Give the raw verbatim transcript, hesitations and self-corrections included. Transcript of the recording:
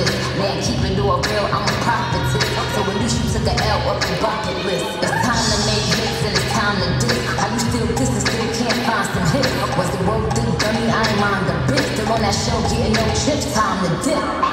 list. Man, keep it all real, I'm a prophetess. So at least you took a L off your bucket list. It's time to make hits and it's time to diss. How you still kiss and still can't find some hits? Was it worth it, dummy? I ain't mind the bitch. Still on that show, getting no chips, time to dip.